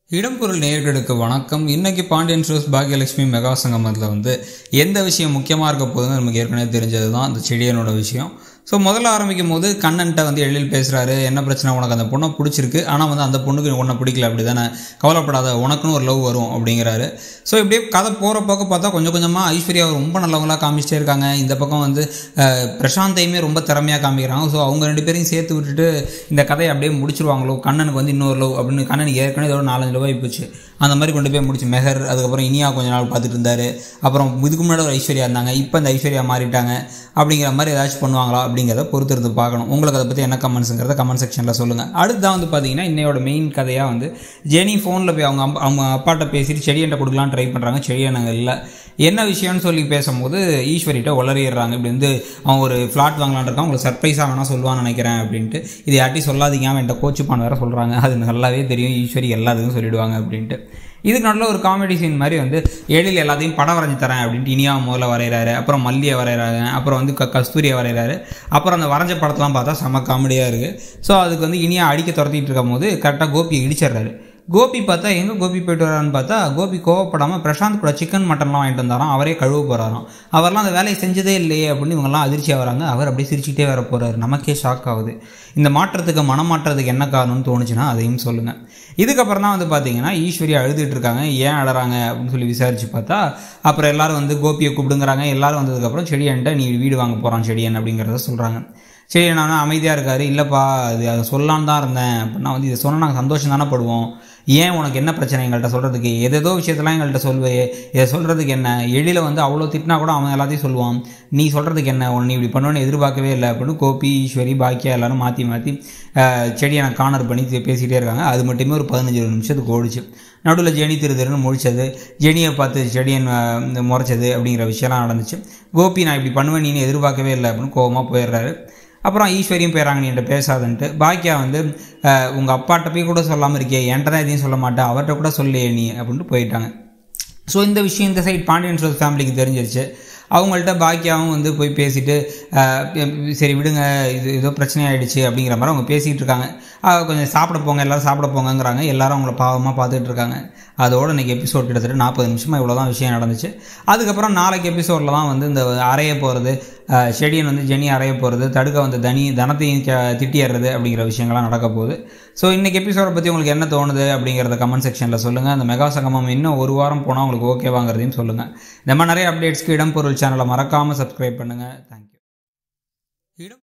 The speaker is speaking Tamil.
இடம்பொருள் நேயர்களுக்கு வணக்கம். இன்னைக்கு பாண்டியன் ஷோஸ் பாக்யலட்சுமி மெகா சங்கமத்தில் எந்த விஷயம் முக்கியமாக இருக்க போகுதுன்னு நமக்கு ஏற்கனவே தெரிஞ்சது தான் அந்த செடியனோட விஷயம். ஸோ முதல்ல ஆரம்பிக்கும் போது கண்ணன்ட்ட எழில் பேசுகிறாரு. என்ன பிரச்சனை, உனக்கு அந்த பொண்ணை பிடிச்சிருக்கு, ஆனால் அந்த பொண்ணுக்கு உன்னை பிடிக்கல, அப்படி தானே, கவலைப்படாத, உனக்குன்னு ஒரு லவ் வரும் அப்படிங்கிறாரு. ஸோ இப்படியே கதை போகிற பக்கம் பார்த்தா கொஞ்சம் கொஞ்சமாக ஐஸ்வர்யா ரொம்ப நல்லவங்களாக காமிச்சிட்டே இருக்காங்க. இந்த பக்கம் பிரசாந்தையுமே ரொம்ப திறமையாக காமிக்கிறாங்க. ஸோ அவங்க ரெண்டு பேரையும் சேர்த்து விட்டுட்டு இந்த கதையை அப்படியே முடிச்சிருவாங்களோ, கண்ணனுக்கு இன்னொரு லவ் அப்படின்னு, கண்ணனுக்கு ஏற்கனவே இதோட 4-5 லவ் ஆகிப்போச்சு, அந்த மாதிரி கொண்டு போய் முடிச்சு மெஹர், அதுக்கப்புறம் இனியா கொஞ்ச நாள் பார்த்துட்டு இருந்தார், அப்புறம் இதுக்கு முன்னாடி ஒரு ஐஸ்வர்யா இருந்தாங்க, இப்போ அந்த ஐஸ்வர்யா மாறிட்டாங்க அப்படிங்கிற மாதிரி ஏதாச்சும் பண்ணுவாங்களா அப்படிங்கிறத பொறுத்திருந்து பார்க்கணும். உங்களுக்கு அதை பற்றி என்ன கமெண்ட்ஸுங்கிறத கமெண்ட் செக்ஷனில் சொல்லுங்கள். அடுத்ததான் பார்த்தீங்கன்னா இன்னையோட மெயின் கதையாக ஜெனி ஃபோனில் போய் அவங்க அப்பாட்ட பேசிட்டு செடியன்ட்ட கொடுக்கலான்னு ட்ரை பண்ணுறாங்க. செடியன் இல்லை, என்ன விஷயம்னு சொல்லி பேசும்போது ஈஸ்வரிட்ட உளறிடுறாங்க. இப்படி அவன் ஒரு ஃப்ளாட் வாங்கலான் இருக்கான், உங்களுக்கு சர்ப்ரைஸாக வேணால் சொல்லுவான்னு நினைக்கிறேன் அப்படின்ட்டு. இது யார்ட்டையும் சொல்லாதீங்க, அவன் என்கிட்ட கோச்சுப்பான் வேறு சொல்கிறாங்க. அது நல்லாவே தெரியும், ஈஸ்வரி எல்லாத்துக்கும் சொல்லிவிடுவாங்க அப்படின்ட்டு. இதுக்கு நடுவில் ஒரு காமெடி சீன் மாதிரி எழில் எல்லாத்தையும் படம் வரைஞ்சி தரேன் அப்படின்ட்டு இனியா முதல்ல வரைகிறாரு, அப்புறம் மல்லியை வரைகிறாங்க, அப்புறம் கஸ்தூரியை வரைகிறாரு. அப்புறம் அந்த வரைஞ்ச படத்தெலாம் பார்த்தா செம்ம காமெடியாக இருக்குது. ஸோ அதுக்கு இனியா அடிக்க துரத்திட்டு இருக்கும் போது கரெக்டாக கோபியை இடிச்சிடுறாரு. கோபி பார்த்தா எங்கே கோபி போய்ட்டு வரான்னு பார்த்தா கோபி கோவப்படாமல் பிரசாந்த் கூட சிக்கன் மட்டன்லாம் வாங்கிட்டு வந்தாராம், அவரே கழுவ போகிறாராம். அவரெல்லாம் அந்த வேலையை செஞ்சதே இல்லையே அப்படின்னு இவங்கெல்லாம் அதிர்ச்சியாக வராங்க. அவர் அப்படியே சிரிச்சுட்டே வர போகிறாரு. நமக்கே ஷாக் ஆகுது. இந்த மாற்றத்துக்கு மனமாற்றத்துக்கு என்ன காரணம்னு தோணுச்சுன்னா அதையும் சொல்லுங்கள். இதுக்கப்புறம் தான் பார்த்தீங்கன்னா ஈஸ்வரியா அழுதுட்டு இருக்காங்க. ஏன் அழறாங்க அப்படின்னு சொல்லி விசாரித்து பார்த்தா அப்புறம் எல்லோரும் கோபியை கூப்பிடுங்கிறாங்க. எல்லோரும் வந்ததுக்கப்புறம் செடியன்ட்ட நீ வீடு வாங்க போகிறான் செடியன் அப்படிங்கிறத சொல்கிறாங்க. சரி, நான் அமைதியாக இருக்காரு. இல்லைப்பா, அதை சொல்லலான்னு தான் இருந்தேன் அப்படின்னா இதை சொன்னால் நாங்கள் சந்தோஷம் தானே படுவோம். ஏன் உனக்கு என்ன பிரச்சனை எங்கள்கிட்ட சொல்கிறதுக்கு, ஏதேதோ விஷயத்தெல்லாம் எங்கள்கிட்ட சொல்வே, இதை சொல்கிறதுக்கு என்ன, எழில அவ்வளோ திட்டினா கூட அவன் எல்லாத்தையும் சொல்லுவான், நீ சொல்கிறதுக்கு என்ன, நீ இப்படி பண்ணுவேன்னு எதிர்பார்க்கவே இல்லை அப்படின்னு கோபி, ஈஸ்வரி, பாக்கியா எல்லோரும் மாற்றி செடியை நான் கார்னர் பண்ணி பேசிகிட்டே இருக்காங்க. அது மட்டுமே ஒரு 15-20 நிமிஷத்துக்கு ஓடிச்சு. நடுவில் ஜெனி திருன்னு முழிச்சது, ஜெனியை பார்த்து செடியன் முறைச்சது அப்படிங்கிற விஷயம்லாம் நடந்துச்சு. கோபி நான் இப்படி பண்ணுவேன் நீ எதிர்பார்க்கவே இல்லை அப்படின்னு கோபமாக போயிடுறாரு. அப்புறம் ஈஸ்வரியும் போயிடறாங்க, நீ என்கிட்ட பேசாதுன்ட்டு. பாக்கியா உங்கள் அப்பாட்ட போய் கூட சொல்லாமல் இருக்கே, என்கிட்ட தான் எதையும் சொல்ல மாட்டேன், அவர்கிட்ட கூட சொல்லையே நீ அப்படின்ட்டு போயிட்டாங்க. ஸோ இந்த விஷயம் இந்த சைட் பாண்டியன் ஷோஸ் ஃபேமிலிக்கு தெரிஞ்சிருச்சு. அவங்கள்ட்ட பாக்கியாவும் போய் பேசிவிட்டு சரி விடுங்க, இது ஏதோ பிரச்சனையாயிடுச்சு அப்படிங்கிற மாதிரி அவங்க பேசிகிட்டு இருக்காங்க. கொஞ்சம் சாப்பிட போங்க, எல்லோரும் சாப்பிட போங்கங்கிறாங்க. எல்லோரும் அவங்கள பாவமாக பார்த்துட்டு இருக்காங்க. அதோடு இன்றைக்கி எபிசோட் கிட்டத்தட்ட 40 நிமிஷமாக இவ்வளோ தான் விஷயம் நடந்துச்சு. அதுக்கப்புறம் நாளைக்கு எபிசோடில் தான் இந்த அறைய போகிறது, செடியன் ஜெனி அறைய போகிறது, தடுக்க தனத்தையும் திட்டிடுறது அப்படிங்கிற விஷயங்கள்லாம் நடக்க போகுது. ஸோ இன்றைக்கி எபிசோடை பற்றி உங்களுக்கு என்ன தோணுது அப்படிங்கிறத கமெண்ட் செக்ஷனில் சொல்லுங்கள். அந்த மெகா சங்கமம் இன்னும் ஒரு வாரம் போனால் உங்களுக்கு ஓகேவாங்கிறதையும் சொல்லுங்கள். இந்த மாதிரி நிறைய அப்டேட்ஸ்க்கு இடம்பொருள் சேனலை மறக்காமல் சப்ஸ்கிரைப் பண்ணுங்கள். தேங்க்யூ.